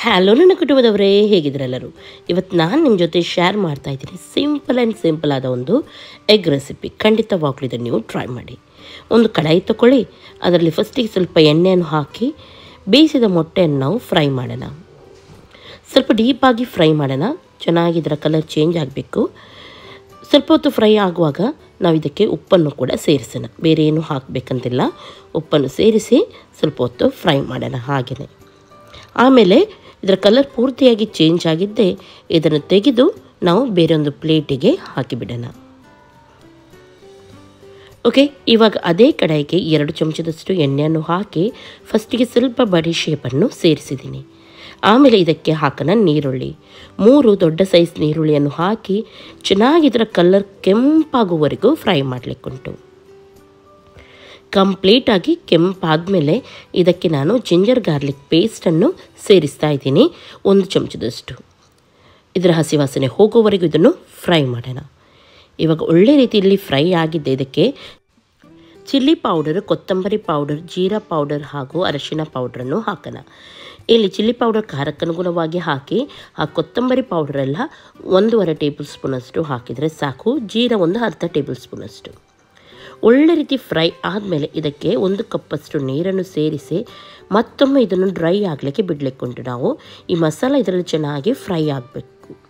Hello ನನ್ನ ಕುಟುಂಬದವರೇ, ಹೇಗಿದ್ರೆಲ್ಲರೂ? ಇವತ್ತು ನಾನು ನಿಮ್ಮ ಜೊತೆ ಶೇರ್ ಮಾಡ್ತಾ ಇದ್ದೀನಿ ಸಿಂಪಲ್ ಆದ ಒಂದು ಎಗ್ ರೆಸಿಪಿ. ಖಂಡಿತವಾಗ್ಲೂ ಇದನ್ನು ನೀವು ಟ್ರೈ ಮಾಡಿ. ಒಂದು ಕಡಾಯಿ ತಗೊಳ್ಳಿ, ಅದರಲ್ಲಿ ಫಸ್ಟಿಗೆ ಸ್ವಲ್ಪ ಎಣ್ಣೆಯನ್ನು ಹಾಕಿ ಬೇಯಿಸಿದ ಮೊಟ್ಟೆಯನ್ನು ನಾವು ಫ್ರೈ ಮಾಡೋಣ. ಸ್ವಲ್ಪ ಡೀಪಾಗಿ ಫ್ರೈ ಮಾಡೋಣ. ಚೆನ್ನಾಗಿ ಇದರ ಕಲರ್ ಚೇಂಜ್ ಆಗಬೇಕು. ಸ್ವಲ್ಪ ಹೊತ್ತು ಫ್ರೈ ಆಗುವಾಗ ನಾವು ಇದಕ್ಕೆ ಉಪ್ಪನ್ನು ಕೂಡ ಸೇರಿಸೋಣ. ಬೇರೆ ಏನು ಹಾಕಬೇಕಂತಿಲ್ಲ. ಉಪ್ಪನ್ನು ಸೇರಿಸಿ ಸ್ವಲ್ಪ ಹೊತ್ತು ಫ್ರೈ ಮಾಡೋಣ. ಹಾಗೆಯೇ ಆಮೇಲೆ ಇದರ ಕಲರ್ ಪೂರ್ತಿಯಾಗಿ ಚೇಂಜ್ ಆಗಿದ್ದೇ ಇದನ್ನು ತೆಗೆದು ನಾವು ಬೇರೊಂದು ಪ್ಲೇಟಿಗೆ ಹಾಕಿಬಿಡೋಣ. ಓಕೆ, ಇವಾಗ ಅದೇ ಕಡಾಯಿಗೆ 2 ಚಮಚದಷ್ಟು ಎಣ್ಣೆಯನ್ನು ಹಾಕಿ ಫಸ್ಟಿಗೆ ಸ್ವಲ್ಪ ಬಡಿ ಶೇಪನ್ನು ಸೇರಿಸಿದ್ದೀನಿ. ಆಮೇಲೆ ಇದಕ್ಕೆ ಹಾಕೋಣ ನೀರುಳ್ಳಿ. 3 ದೊಡ್ಡ ಸೈಜ್ ನೀರುಳ್ಳಿಯನ್ನು ಹಾಕಿ ಚೆನ್ನಾಗಿ ಇದರ ಕಲರ್ ಕೆಂಪಾಗುವವರೆಗೂ ಫ್ರೈ ಮಾಡಲಿಕ್ಕುಂಟು. ಕಂಪ್ಲೀಟಾಗಿ ಕೆಂಪಾದಮೇಲೆ ಇದಕ್ಕೆ ನಾನು ಜಿಂಜರ್ ಗಾರ್ಲಿಕ್ ಪೇಸ್ಟನ್ನು ಸೇರಿಸ್ತಾ ಇದ್ದೀನಿ 1 ಚಮಚದಷ್ಟು. ಇದರ ಹಸಿ ವಾಸನೆ ಹೋಗೋವರೆಗೂ ಇದನ್ನು ಫ್ರೈ ಮಾಡೋಣ. ಇವಾಗ ಒಳ್ಳೆ ರೀತಿಯಲ್ಲಿ ಫ್ರೈ ಆಗಿದ್ದೆ. ಇದಕ್ಕೆ ಚಿಲ್ಲಿ ಪೌಡರ್, ಕೊತ್ತಂಬರಿ ಪೌಡರ್, ಜೀರಾ ಪೌಡರ್ ಹಾಗೂ ಅರಿಶಿನ ಪೌಡ್ರನ್ನು ಹಾಕೋಣ. ಇಲ್ಲಿ ಚಿಲ್ಲಿ ಪೌಡರ್ ಖಾರಕ್ಕನುಗುಣವಾಗಿ ಹಾಕಿ, ಆ ಕೊತ್ತಂಬರಿ ಪೌಡರೆಲ್ಲ 1.5 ಟೇಬಲ್ ಸ್ಪೂನಷ್ಟು ಹಾಕಿದರೆ ಸಾಕು. ಜೀರಾ ಒಂದು ಅರ್ಧ ಟೇಬಲ್ ಸ್ಪೂನಷ್ಟು. ಒಳ್ಳೆ ರೀತಿ ಫ್ರೈ ಆದಮೇಲೆ ಇದಕ್ಕೆ 1 ಕಪ್ಪಷ್ಟು ನೀರನ್ನು ಸೇರಿಸಿ ಮತ್ತೊಮ್ಮೆ ಇದನ್ನು ಡ್ರೈ ಆಗಲಿಕ್ಕೆ ಬಿಡಲಿಕ್ಕುಂಟು. ನಾವು ಈ ಮಸಾಲ ಇದರಲ್ಲಿ ಚೆನ್ನಾಗಿ ಫ್ರೈ ಆಗಬೇಕು.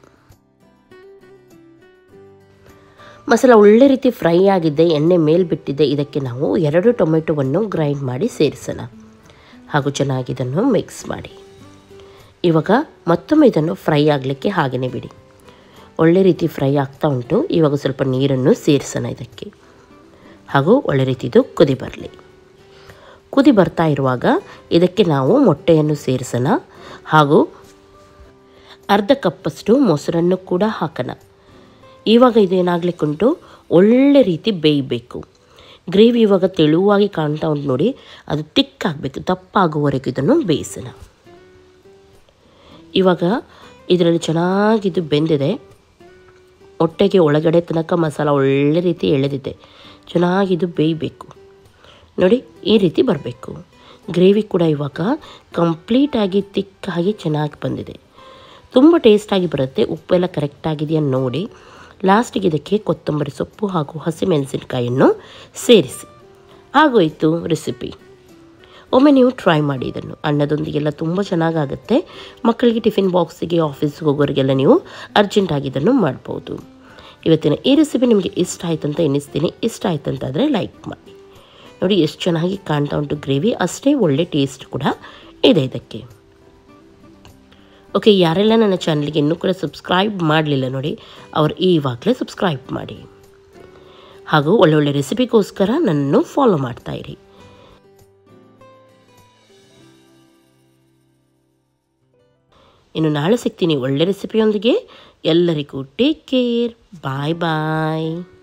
ಮಸಾಲ ಒಳ್ಳೆ ರೀತಿ ಫ್ರೈ ಆಗಿದ್ದೆ, ಎಣ್ಣೆ ಮೇಲೆ ಬಿಟ್ಟಿದ್ದೆ. ಇದಕ್ಕೆ ನಾವು 2 ಟೊಮೆಟೊವನ್ನು ಗ್ರೈಂಡ್ ಮಾಡಿ ಸೇರಿಸೋಣ ಹಾಗೂ ಚೆನ್ನಾಗಿ ಇದನ್ನು ಮಿಕ್ಸ್ ಮಾಡಿ. ಇವಾಗ ಮತ್ತೊಮ್ಮೆ ಇದನ್ನು ಫ್ರೈ ಆಗಲಿಕ್ಕೆ ಹಾಗೆಯೇ ಬಿಡಿ. ಒಳ್ಳೆ ರೀತಿ ಫ್ರೈ ಆಗ್ತಾ ಉಂಟು. ಇವಾಗ ಸ್ವಲ್ಪ ನೀರನ್ನು ಸೇರಿಸೋಣ ಇದಕ್ಕೆ ಹಾಗೂ ಒಳ್ಳೆ ರೀತಿದು ಕುದಿ ಬರಲಿ. ಕುದಿ ಬರ್ತಾ ಇರುವಾಗ ಇದಕ್ಕೆ ನಾವು ಮೊಟ್ಟೆಯನ್ನು ಸೇರಿಸೋಣ ಹಾಗೂ ಅರ್ಧ ಕಪ್ಪಷ್ಟು ಮೊಸರನ್ನು ಕೂಡ ಹಾಕೋಣ. ಇವಾಗ ಇದೇನಾಗಲಿಕ್ಕುಂಟು, ಒಳ್ಳೆ ರೀತಿ ಬೇಯಬೇಕು. ಗ್ರೇವಿ ಇವಾಗ ತೆಳುವಾಗಿ ಕಾಣ್ತಾ ಉಂಟು ನೋಡಿ, ಅದು ತಿಕ್ಕಾಗಬೇಕು. ದಪ್ಪಾಗುವವರೆಗೂ ಇದನ್ನು ಬೇಯಿಸೋಣ. ಇವಾಗ ಇದರಲ್ಲಿ ಚೆನ್ನಾಗಿದು ಬೆಂದಿದೆ. ಮೊಟ್ಟೆಗೆ ಒಳಗಡೆ ತನಕ ಮಸಾಲ ಒಳ್ಳೆ ರೀತಿ ಎಳೆದಿದೆ. ಚೆನ್ನಾಗಿದು ಬೇಯಬೇಕು ನೋಡಿ, ಈ ರೀತಿ ಬರಬೇಕು. ಗ್ರೇವಿ ಕೂಡ ಇವಾಗ ಕಂಪ್ಲೀಟಾಗಿ ತಿಕ್ಕಾಗಿ ಚೆನ್ನಾಗಿ ಬಂದಿದೆ. ತುಂಬ ಟೇಸ್ಟಾಗಿ ಬರುತ್ತೆ. ಉಪ್ಪೆಲ್ಲ ಕರೆಕ್ಟಾಗಿದೆಯಾ ನೋಡಿ. ಲಾಸ್ಟಿಗೆ ಇದಕ್ಕೆ ಕೊತ್ತಂಬರಿ ಸೊಪ್ಪು ಹಾಗೂ ಹಸಿಮೆಣಸಿನಕಾಯಿಯನ್ನು ಸೇರಿಸಿ. ಆಗೋಯಿತು ರೆಸಿಪಿ. ಒಮ್ಮೆ ನೀವು ಟ್ರೈ ಮಾಡಿ ಇದನ್ನು. ಅನ್ನದೊಂದಿಗೆಲ್ಲ ತುಂಬ ಚೆನ್ನಾಗಾಗುತ್ತೆ. ಮಕ್ಕಳಿಗೆ ಟಿಫಿನ್ ಬಾಕ್ಸಿಗೆ, ಆಫೀಸ್ಗೆ ಹೋಗೋರಿಗೆಲ್ಲ ನೀವು ಅರ್ಜೆಂಟಾಗಿ ಇದನ್ನು ಮಾಡ್ಬೋದು. ಇವತ್ತಿನ ಈ ರೆಸಿಪಿ ನಿಮಗೆ ಇಷ್ಟ ಆಯ್ತು ಅಂತ ಎನಿಸ್ತೀನಿ. ಇಷ್ಟ ಆಯ್ತು ಅಂತಾದರೆ ಲೈಕ್ ಮಾಡಿ. ನೋಡಿ ಎಷ್ಟು ಚೆನ್ನಾಗಿ ಕಾಣ್ತಾ ಉಂಟು ಗ್ರೇವಿ. ಅಷ್ಟೇ ಒಳ್ಳೆ ಟೇಸ್ಟ್ ಕೂಡ ಇದೆ ಇದಕ್ಕೆ. ಓಕೆ, ಯಾರೆಲ್ಲ ನನ್ನ ಚಾನಲ್ಗೆ ಇನ್ನೂ ಕೂಡ ಸಬ್ಸ್ಕ್ರೈಬ್ ಮಾಡಲಿಲ್ಲ ನೋಡಿ, ಅವರು ಈವಾಗಲೇ ಸಬ್ಸ್ಕ್ರೈಬ್ ಮಾಡಿ ಹಾಗೂ ಒಳ್ಳೊಳ್ಳೆ ರೆಸಿಪಿಗೋಸ್ಕರ ನನ್ನನ್ನು ಫಾಲೋ ಮಾಡ್ತಾಯಿರಿ. ಇನ್ನು ನಾಳೆ ಸಿಗ್ತೀನಿ ಒಳ್ಳೆ ರೆಸಿಪಿಯೊಂದಿಗೆ. ಎಲ್ಲರಿಗೂ ಟೇಕ್ ಕೇರ್. ಬಾಯ್ ಬಾಯ್.